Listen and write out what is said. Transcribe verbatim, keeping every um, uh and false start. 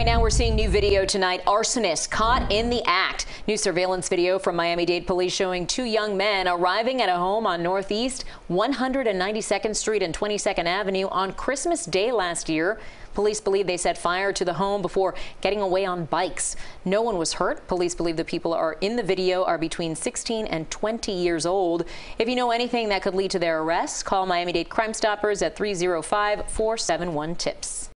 Right now, we're seeing new video tonight. Arsonists caught in the act. New surveillance video from Miami-Dade police showing two young men arriving at a home on Northeast one hundred ninety-second Street and twenty-second Avenue on Christmas Day last year. Police believe they set fire to the home before getting away on bikes. No one was hurt. Police believe the people are in the video are between sixteen and twenty years old. If you know anything that could lead to their arrests, call Miami-Dade Crime Stoppers at three oh five, four seven one, TIPS.